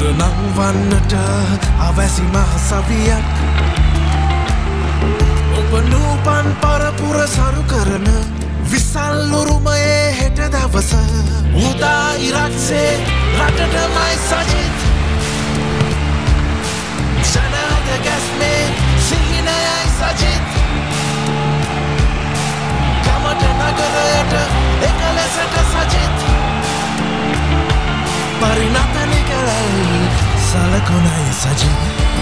නංවන්නට අවැසි මහසවියක් ඔබ නූපන් පරපුර සරු කරන විසල්ලුරුමයේ හෙට දවස උදා ඉරක්සේ රටටමයි සජිත් ජනහද ගැස්මේ සිහිනයයි සජිත් ගමට නගරයට එක ලෙසට සජිත් පරිණතනි කරයි සලකුණයි සජිත්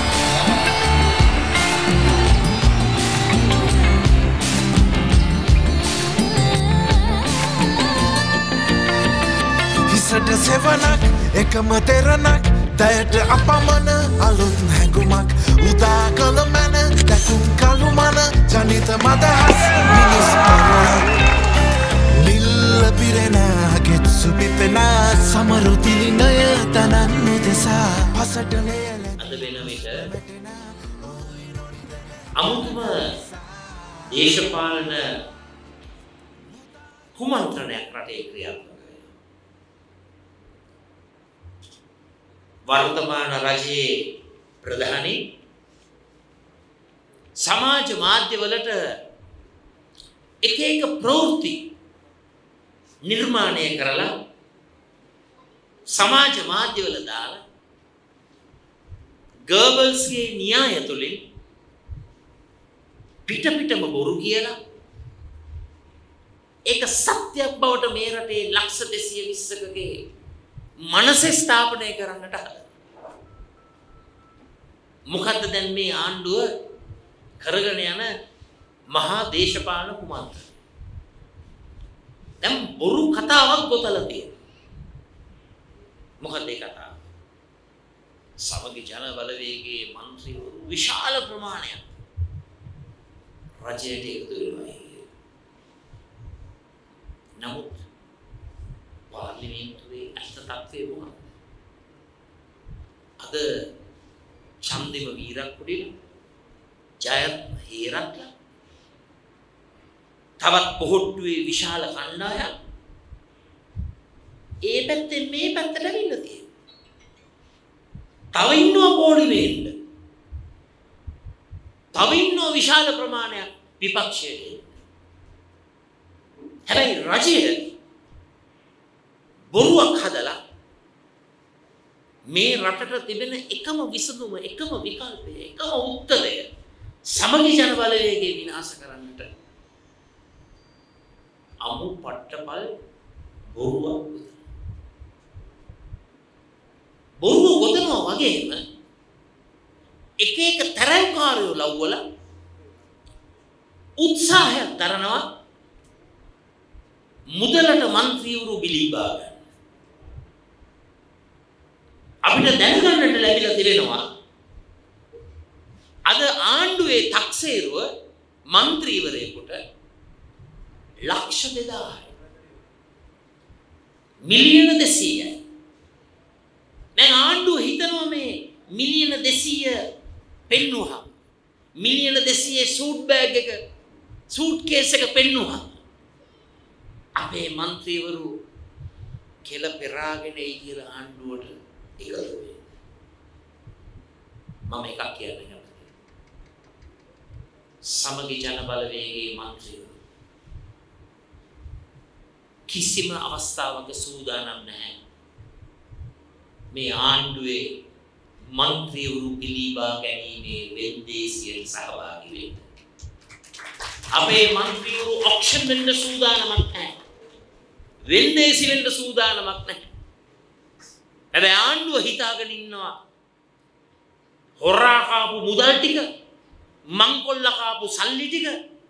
හිසට සෙවනක් එකම තෙරණක් දයට අපමණ අලුත් හැඟුමක් උදා කළ මැන දැකුම් කළු මන ජනිත මදහස් මිනිස් පරොලක් නිල්ල පිරෙන ගෙත්සු පිපෙන සමරුතිලිනය තනන්නු දෙසා පසට ලේල අද වෙන විට අමුතුම දේශපාලන කුමන්ත්‍රණයක් රටේ ක්‍රියාත්මක වර්තමාන රජයේ ප්‍රධානී සමාජ මාධ්‍යවලට එක එක ප්‍රවෘත්ති නිර්මාණය කරලා සමාජ මාධ්‍යවල දාලා ගර්බල්ස්ගේ න්‍යාය තුලින් පිටම බොරු කියලා ඒක සත්‍යයක් බවට මේ රටේ ලක්ෂ 220කගේ මනසේ ස්ථාපනය කරන්නට මොකද්ද දැන් මේ ආණ්ඩුව කරගෙන යන මහා දේශපාලන කුමන්ත්‍රණය දැන් බොරු කතාවක් ගොතලා තියෙනවා මොකද ඒ කතාව සමගි ජන බලවේගයේ മന്ത്രിවරු විශාල ප්‍රමාණයක් රජයට එකතු වෙනවා නමුත් පාර්ලිමේන්තුවේ අස්ත තත්ත්වය මොනවද අද චන්දිම වීරක්කුඩිල ජයත් හේරත්ලා තවත් පොහොට්ටුවේ විශාල කණ්ඩායම් ඒ පැත්තෙන් මේ පැත්තට ඇවිල්ලා තියෙනවා තව ඉන්නවා පොඩිමේන්න තව ඉන්නවා විශාල ප්‍රමාණයක් විපක්ෂයේ හැබැයි රජය බොරුවක් හදලා මේ රටට තිබෙන එකම විසඳුම එකම විකල්පය එකම උත්තරය සමගි ජන බලවේගය විනාශ කරන්නට අමු පට්ටපල් බොරුවක් බොරුව ගොතනවා වගේම එක එක තරංකාරයෝ ලව්වල උත්සාහයක් දරනවා මුදලට മന്ത്രിවරු බිලිබා ගන්න අපිට දැනගන්නට ලැබිලා තිබෙනවා අද ආණ්ඩුවේ තක්සේරුව മന്ത്രിවරයෙකුට ලක්ෂ 2000යි මිලියන 200යි දැන් ආණ්ඩුව හිතනවා මේ මිලියන 200 පෙන්නුවා මිලියන 200 සූට් බෑග් එක සූට් කේස් එක පෙන්නුවා අපේ മന്ത്രിවරු කෙල පෙරාගෙන එයි කියලා ආණ්ඩුවට එකතු වෙයි මම එකක් කියන්නේ නැහැ සමගි ජන බලවේගයේ മന്ത്രിවරු කිසිම අවස්ථාවක සූදානම් නැහැ මේ ආණ්ඩුවේ മന്ത്രിවරු පිළිබා ගැනීමේ වෙන්දේසියට සහභාගී වෙන්න අපේ മന്ത്രിවරු ඔක්ෂන් වෙන්න සූදානමක් නැහැ වෙන්දේසි වෙන්න සූදානමක් නැහැ හැබැයි ආණ්ඩුව හිතාගෙන ඉන්නවා හොරා කාපු මුදල් ටික මංකොල්ල කාපු සල්ලි ටික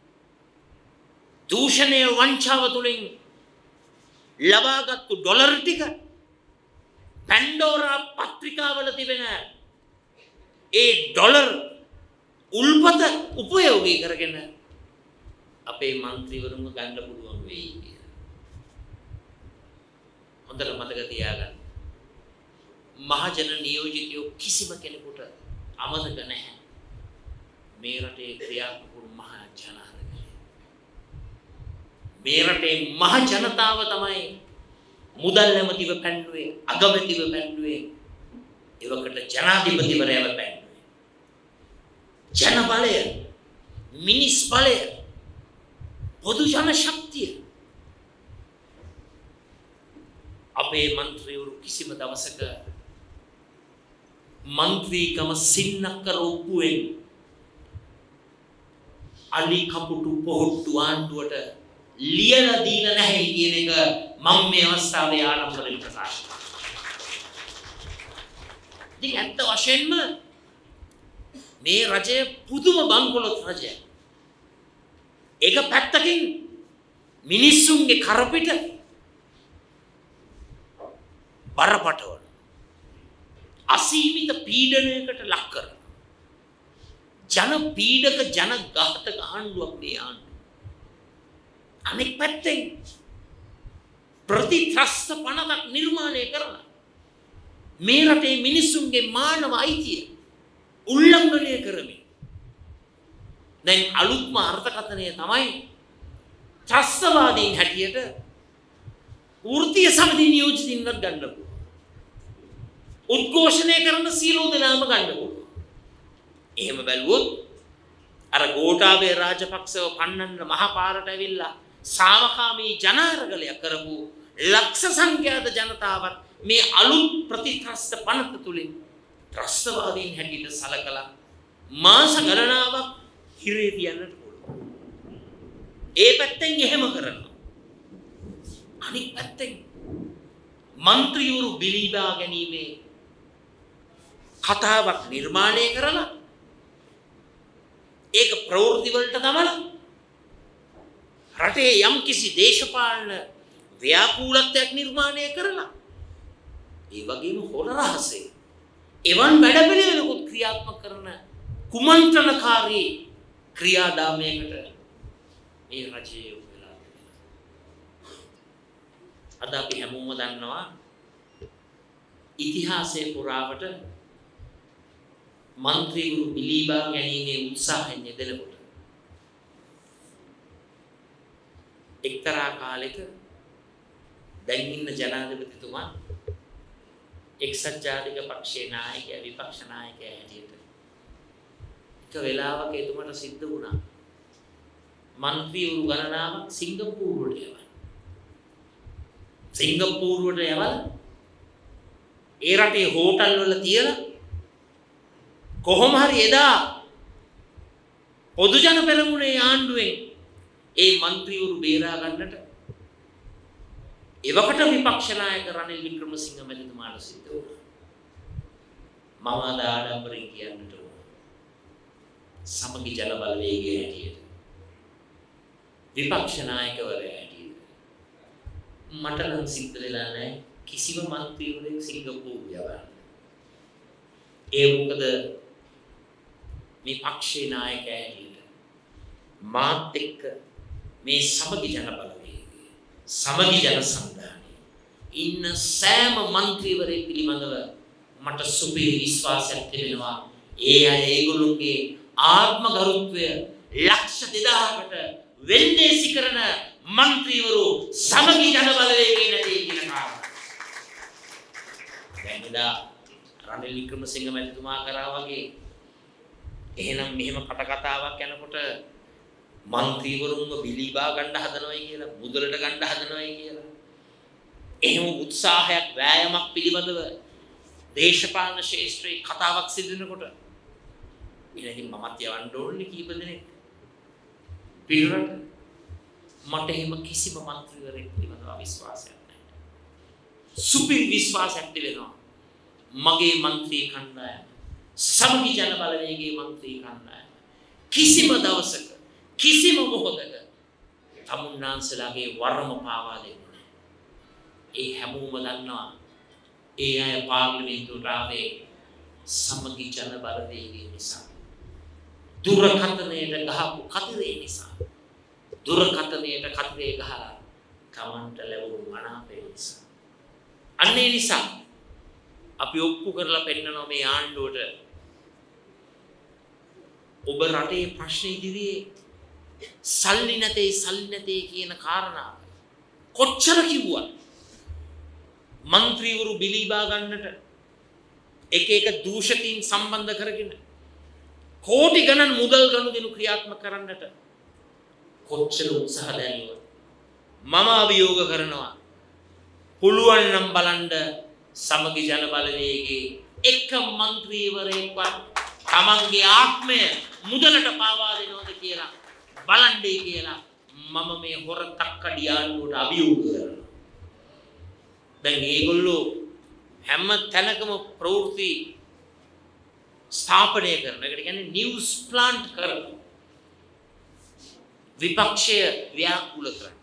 දූෂණය වංචාව තුලින් ලබාගත්තු ඩොලර් ටික පැන්ඩෝරා පත්‍රිකාවල තිබෙන ඒ ඩොලර් උල්පත උපයෝගී කරගෙන අපේ മന്ത്രിවරුන්ව ගන්න පුළුවන් වෙයි කියලා. හොඳට මතක තියාගන්න. මහජන නියෝජිතයෝ කිසිම කෙනෙකුට අමතක නැහැ. මේ රටේ ක්‍රියාත්මක මහ ජනාධිපති. මේ රටේ මහ ජනතාව තමයි මුදල් නැමැතිව පැන්නුවේ අගමැතිව පැන්නුවේ එවකට ජනාධිපතිවරයාව පැන්නුවේ. ජන බලය, මිනිස් බලය, පොදු ජන ශක්තිය. අපේ මන්ත්‍රීවරු කිසිම දවසක මන්ත්‍රීකම සින්නක්කර ඔප්පුවෙන් අලි කපුටු පොහොට්ටු ආණ්ඩුවට ලියලා දීලා නැහැ කියන එක මම මේ අවස්ථාවේ ආරම්භයෙන් ප්‍රකාශ කරනවා. ඉතින් ඇත්ත වශයෙන්ම මේ රජය පුදුම බංකොලොත් රජයක්. එක පැත්තකින් මිනිස්සුන්ගේ කරපිට බරපතල අසීමිත පීඩනයකට ලක් කරන ජන පීඩක ජන ඝාතක ආණ්ඩුවක් මේ ආණ්ඩුව. අනෙක් පැත්තෙන් ප්‍රතිත්‍රස්ත පනතක් නිර්මාණය කරලා මේ රටේ මිනිස්සුන්ගේ මානව අයිතිය උල්ලංඝනය කරමින් දැන් අලුත්ම අර්ථකථනය තමයි ත්‍රස්තවාදීන් හැටියට වෘත්තීය සමිති නියෝජිතින්වත් ගන්න පුළුවන්. උද්ඝෝෂණය කරන සීලෝ දෙනාම ගන්න පුළුවන්. එහෙම බැලුවොත් අර ගෝඨාභය රාජපක්ෂව පන්නන්න මහ පාරට ඇවිල්ලා සාමකාමී ජනාරගලයක් කරපු ලක්ෂ සංඛ්‍යාත ජනතාවත් මේ අලුත් ප්‍රතිත්‍රස්ත පනත තුලින් ත්‍රස්තවාදීන් හැටියට සලකලා මාස ගණනාවක් හිරේ තියන්නට පුළුවන්. ඒ පැත්තෙන් එහෙම කරනවා. අනිත් පැත්තෙන් මන්ත්‍රීවරු බිලිබා ගැනීමේ කතාවක් නිර්මාණය කරලා ඒක ප්‍රවෘත්ති වලට දමලා රටේ යම් කිසි දේශපාලන ව්‍යාකූලත්වයක් නිර්මාණය කරලා ඒ වගේම හොර රහසේ එවන් වැඩපිළිවෙලකුත් ක්‍රියාත්මක කරන කුමන්ත්‍රණකාරී ක්‍රියාදාමයකට මේ රජය යොමු වෙලා තිබෙනවා. අද අපි හැමෝම දන්නවා ඉතිහාසයේ පුරාවට මන්ත්‍රීවරු බිලිබා ගැනීමේ උත්සාහයෙන් යෙදෙනකොට එක්තරා කාලෙක දැන් ඉන්න ජනාධිපතිතුමා එක්සත් ජාතික පක්ෂයේ නායකයා විපක්ෂ නායකයා හැටියට එක වෙලාවක එතුමට සිද්ධ වුණා මන්ත්‍රීවරු ගණනාවක් සිංගප්පූරුවට යවන්න. සිංගප්පූරුවට යවලා ඒ රටේ හෝටල් වල තියලා කොහොම හරි එදා පොදු ජන පෙරමුණේ ආණ්ඩුවෙන් ඒ මන්ත්‍රීවරු බේරා ගන්නට එවකට විපක්ෂ නායක රනිල් වික්‍රමසිංහ මැතිතුමාට සිද්ධ වුණා. මම අද ආඩම්බරෙන් කියන්නට ඕන. සමගි ජන බලවේගයේ හැටියට විපක්ෂ නායකවරයා හැටියට මට නම් සිද්ධ වෙලා නැහැ කිසිම මන්ත්‍රීවරයෙක් සිංගප්පූරු යවන්න. ඒ මොකද මේ පක්ෂේ නායකයා හැටියට මාත් එක්ක මේ සමගි ජන බලවේගය සමගි ජන සන්ධානය ඉන්න සෑම මන්ත්‍රීවරයෙක් පිළිබඳව මට සුපිරි විශ්වාසයක් තිබෙනවා. ඒ අය ඒගොල්ලෝගේ ආත්ම ගරුත්වය ලක්ෂ 2000කට වෙන්දේසි කරන මන්ත්‍රීවරු සමගි ජන බලවේගයේ නැtei කියන කාරණා. දැන්දා රනිල් වික්‍රමසිංහ මැතිතුමා කරා වගේ එහෙනම් මෙහෙම කටකතාවක් යනකොට මන්ත්‍රීවරුන්ව බිලිබා ගන්න හදනවයි කියලා මුදලට ගන්න හදනවයි කියලා එහෙම උත්සාහයක් වෑයමක් පිළිබඳව දේශපාලන ශාස්ත්‍රයේ කතාවක් සිදුනකොට ඉතින් මමත් යවන්න ඕනේ කීප දෙනෙක් පිටරට මට එහෙම කිසිම මන්ත්‍රීවරයෙක් පිළිබඳව විශ්වාසයක් නැහැ. සුපිරි විශ්වාසයක් තිබෙනවා මගේ මන්ත්‍රී කණ්ඩායම සමගි ජන බලවේගයේ මන්ත්‍රී කණ්ඩායම කිසිම දවසක කිසිම මොහොතක තමුන්නාන්සලාගේ වරම පාවා දෙන්නේ නැහැ. ඒ හැමෝම දන්නවා ඒ අය පාර්ලිමේන්තුවට ආවේ සමගි ජන බලවේගයේ නිසා. දුරකථනයට ගහපු කතරේ නිසා. දුරකථනයට කතරේ ගහලා කමන්ට ලැබුණු මනාපේ නිසා. අන්න ඒ නිසා අපි ඔප්පු කරලා පෙන්නනවා මේ ආණ්ඩුවට ඔබ රටේ ප්‍රශ්න ඉදිරියේ සල්ලි නැතේ කියන කාරණාව කොච්චර කිව්වත් මන්ත්‍රීවරු බිලිබා ගන්නට එක දූෂිතීන් සම්බන්ධ කරගෙන කෝටි ගණන් මුදල් ගනුදෙනු ක්‍රියාත්මක කරන්නට කොච්චර උත්සාහ දැරියොත් මම අභියෝග කරනවා පුළුවන් නම් බලන්න සමගි ජන බලවේගයේ එක മന്ത്രിවරයෙක්වත් තමන්ගේ ආත්මය මුදලට පාවා දෙනවද කියලා බලන්නේ කියලා මම මේ හොර තක්කඩි ආණ්ඩුවට අභියෝග කරනවා. දැන් මේගොල්ලෝ හැම තැනකම ප්‍රවෘත්ති ස්ථාපනය කරන එකට කියන්නේ නිවුස් ප්ලාන්ට් කරන විපක්ෂය ව්‍යාකූල කරන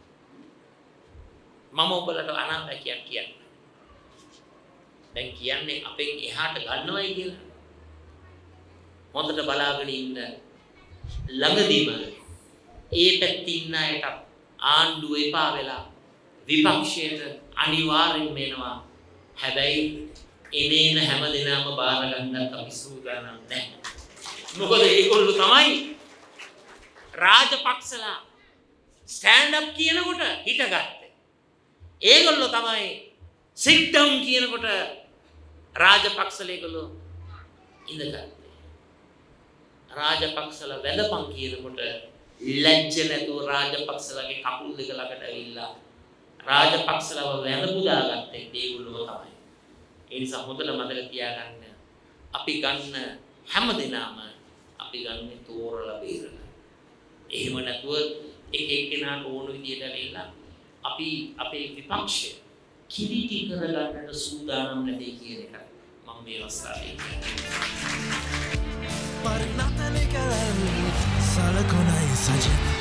මම ඔබලට අනාගතයක් කියන්නේ දැන් කියන්නේ අපෙන් එහාට ගන්නවයි කියලා හොඳට බලාගෙන ඉන්න ළඟදීම ඒ පැත්තේ ඉන්න අයට ආණ්ඩුව එපා වෙලා විපක්ෂයට අනිවාර්යෙන් වෙනවා. හැබැයි එනේන හැම දිනම බාර ගන්නත් අපි සූදානම් නැහැ. මොකද ඒගොල්ලෝ තමයි රාජපක්ෂලා ස්ටෑන්ඩ් අප් කියනකොට හිටගත්තේ. ඒගොල්ලෝ තමයි සිට් ඩවුන් කියනකොට රාජපක්ෂලා ඒගොල්ලෝ ඉඳගත්තේ. රාජපක්ෂලා වැඳපන් කියනකොට ලැජ්ජ නැතුව රාජපක්ෂලාගේ කකුල් දෙක ළඟට ඇවිල්ලා රාජපක්ෂලව වැඳ පුදාගත්තේ ඒගොල්ලෝ තමයි. ඒ නිසා හොඳට මතක තියාගන්න අපි ගන්න හැම දිනම අපි ගන්නේ තෝරලා බේරලා. එහෙම නැතුව එක එක්කෙනාට ඕන විදියට ඇවිල්ලා අපි අපේ විපක්ෂය කිලිටි කරගන්නට සූදානම් නැති කියන එක මම මේ අවස්ථාවේ කියනවා. Pari natale kalan sala konai sajid